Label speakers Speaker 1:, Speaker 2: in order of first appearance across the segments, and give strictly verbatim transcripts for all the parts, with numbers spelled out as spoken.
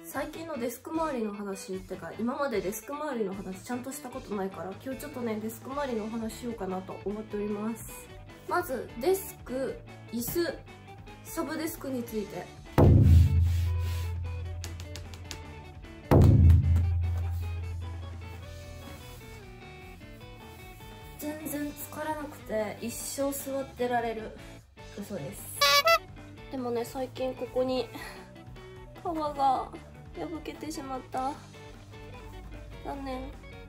Speaker 1: 最近のデスク周りの話ってか、今までデスク周りの話ちゃんとしたことないから、今日ちょっとねデスク周りのお話しようかなと思っております。まずデスク、椅子、サブデスクについて。全然疲れなくて一生座ってられる。嘘です。でもね、最近ここに皮が破けてしまった。残念。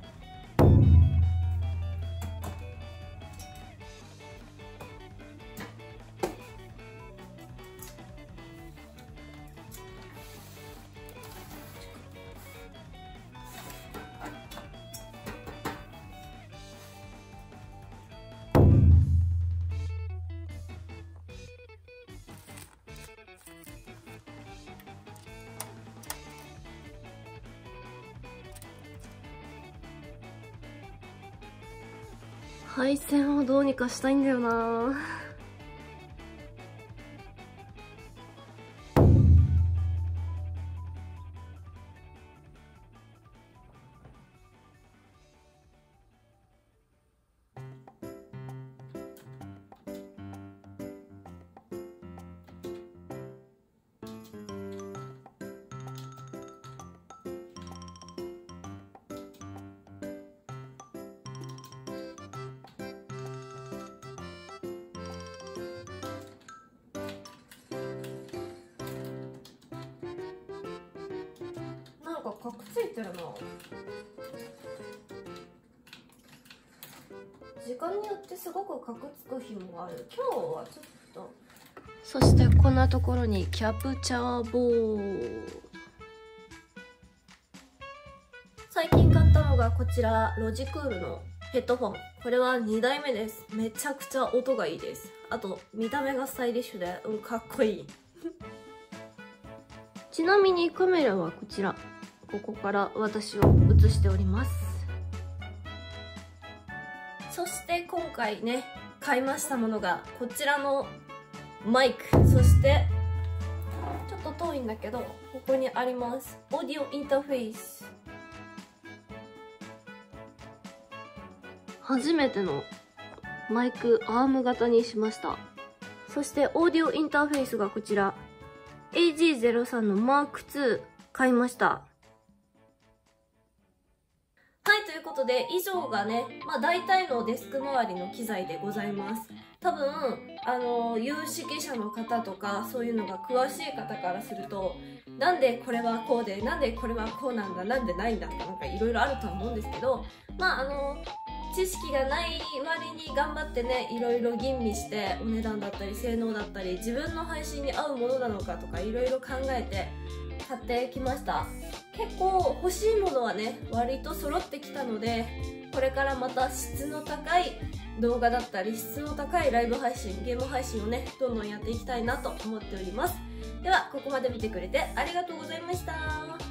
Speaker 1: 配線をどうにかしたいんだよな。なんかカクついてるな。時間によってすごくカクつく日もある。今日はちょっと。そしてこんなところにキャプチャーボード。最近買ったのがこちら、ロジクールのヘッドフォン。これはにだいめです。めちゃくちゃ音がいいです。あと見た目がスタイリッシュで、うん、かっこいい。ちなみにカメラはこちら。ここから私を映しております。そして今回ね、買いましたものがこちらのマイク。そしてちょっと遠いんだけど、ここにあります。オーディオインターフェース。初めてのマイクアーム型にしました。そしてオーディオインターフェースがこちら エージーゼロさん のマークツー買いました。はい、ということで以上がね、まあ大体のデスク周りの機材でございます。多分あの有識者の方とかそういうのが詳しい方からすると、なんでこれはこうで、なんでこれはこうなんだ、なんでないんだとか、なんかいろいろあるとは思うんですけど、まああの知識がない割に頑張ってね、いろいろ吟味してお値段だったり性能だったり自分の配信に合うものなのかとかいろいろ考えて買ってきました。結構欲しいものはね割と揃ってきたので、これからまた質の高い動画だったり質の高いライブ配信、ゲーム配信をねどんどんやっていきたいなと思っております。ではここまで見てくれてありがとうございました。